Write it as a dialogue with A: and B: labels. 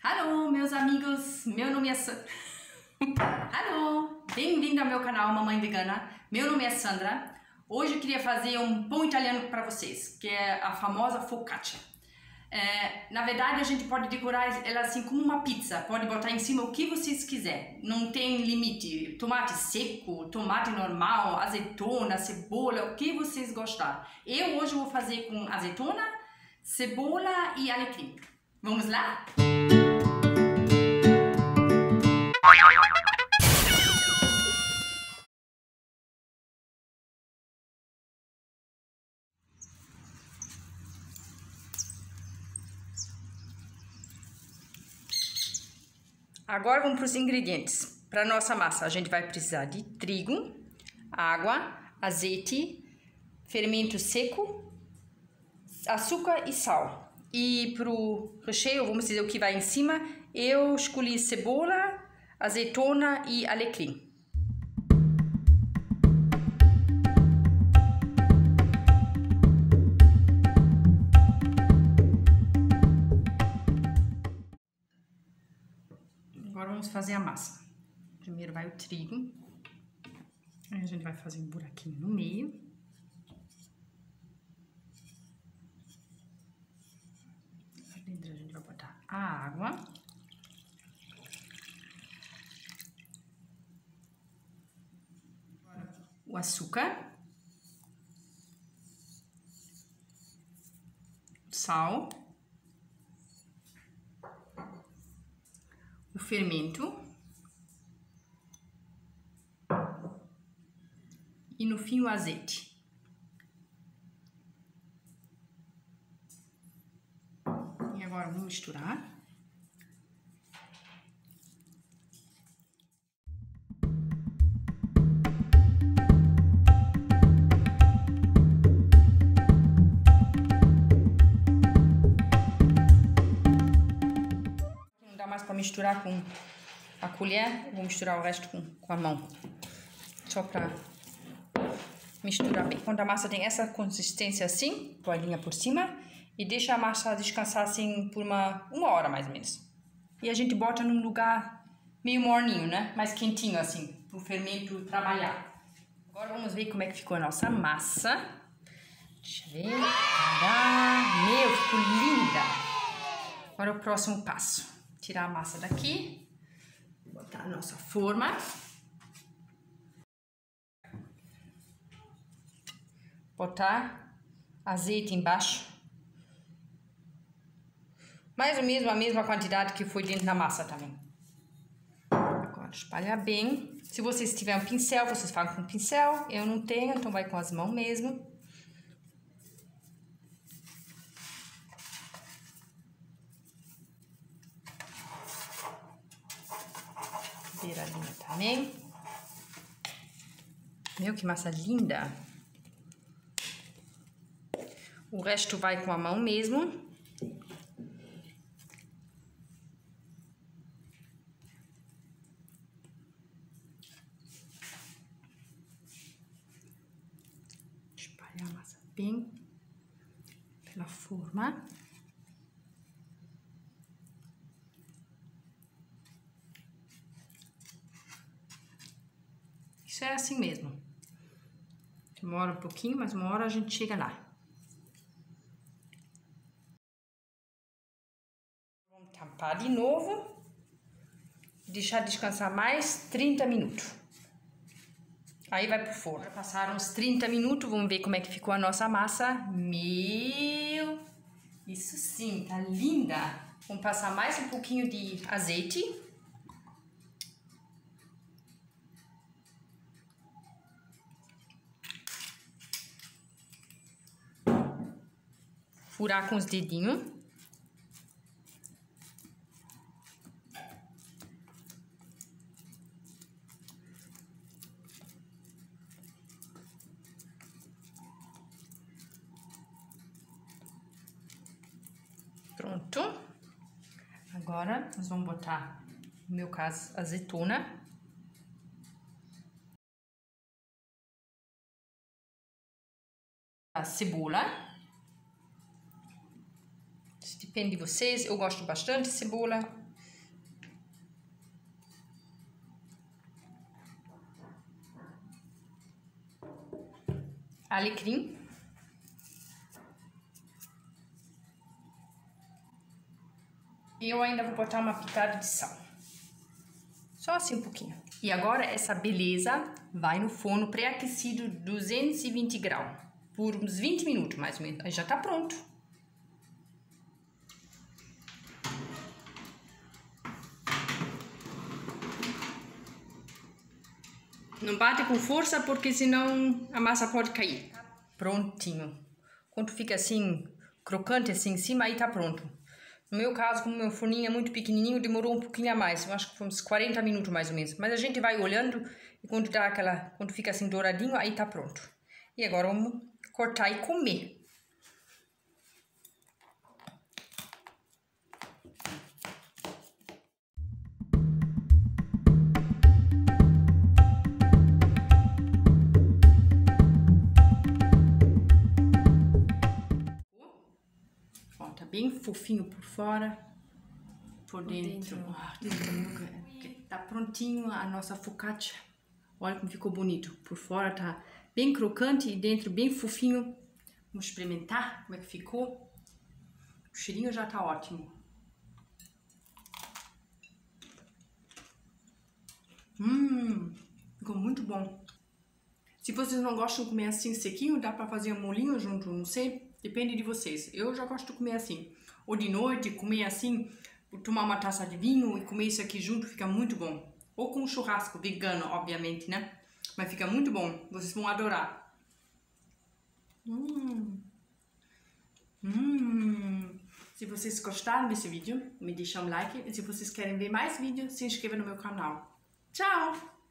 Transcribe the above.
A: Alô, meus amigos, meu nome é Alô, bem-vindo ao meu canal Mamãe Vegana. Meu nome é Sandra. Hoje eu queria fazer um pão italiano para vocês, que é a famosa focaccia. Na verdade, a gente pode decorar ela assim como uma pizza. Pode botar em cima o que vocês quiserem. Não tem limite. Tomate seco, tomate normal, azeitona, cebola, o que vocês gostarem. Eu hoje vou fazer com azeitona, cebola e alecrim. Vamos lá? Agora vamos para os ingredientes. Para nossa massa, a gente vai precisar de trigo, água, azeite, fermento seco, açúcar e sal. E para o recheio, vamos dizer o que vai em cima, eu escolhi cebola, azeitona e alecrim. Agora vamos fazer a massa. Primeiro vai o trigo. Aí a gente vai fazer um buraquinho no meio. Dentro a gente vai botar a água. O açúcar. Sal. O fermento. E no fim o azeite. E agora vamos misturar. Não dá mais para misturar com a colher, eu vou misturar o resto com a mão. Só para misturar bem. Quando a massa tem essa consistência assim, toalhinha por cima, e deixa a massa descansar assim por uma hora mais ou menos. E a gente bota num lugar meio morninho, né? Mais quentinho assim, pro fermento trabalhar. Agora vamos ver como é que ficou a nossa massa. Deixa eu ver. Tadá! Meu, ficou linda! Agora o próximo passo. Tirar a massa daqui. Botar a nossa forma. Botar azeite embaixo. Mais ou menos a mesma quantidade que foi dentro da massa também. Agora espalhar bem. Se vocês tiverem um pincel, vocês fazem com pincel. Eu não tenho, então vai com as mãos mesmo. Beiradinha também. Meu, que massa linda! O resto vai com a mão mesmo. Espalhar a massa bem pela forma. Isso é assim mesmo. Demora um pouquinho, mas uma hora a gente chega lá. Vamos tampar de novo. Deixar descansar mais 30 minutos. Aí vai pro forno. Passaram uns 30 minutos, vamos ver como é que ficou a nossa massa. Meu, isso sim, tá linda. Vamos passar mais um pouquinho de azeite. Furar com os dedinhos. Pronto. Agora nós vamos botar, no meu caso, azeitona. A cebola. Depende de vocês, eu gosto bastante de cebola. alecrim. E eu ainda vou botar uma pitada de sal. Só assim um pouquinho. E agora essa beleza vai no forno pré-aquecido 220 graus. Por uns 20 minutos mais ou menos. Aí já tá pronto. Não bate com força porque senão a massa pode cair. Prontinho. Quando fica assim, crocante assim em cima, aí tá pronto. No meu caso, como meu forninho é muito pequenininho, demorou um pouquinho a mais. Eu acho que foi uns 40 minutos mais ou menos. Mas a gente vai olhando e quando fica assim douradinho, aí tá pronto. E agora vamos cortar e comer. Ó, tá bem fofinho por fora, por dentro. Tá prontinho a nossa focaccia. Olha como ficou bonito. Por fora tá bem crocante e dentro bem fofinho. Vamos experimentar como é que ficou. O cheirinho já tá ótimo. Ficou muito bom. Se vocês não gostam de comer assim sequinho, dá pra fazer um molinho junto, não sei. Depende de vocês. Eu já gosto de comer assim. Ou de noite, comer assim, tomar uma taça de vinho e comer isso aqui junto, fica muito bom. Ou com um churrasco vegano, obviamente, né? Mas fica muito bom. Vocês vão adorar. Se vocês gostaram desse vídeo, me deixem um like. E se vocês querem ver mais vídeos, se inscreva no meu canal. Tchau!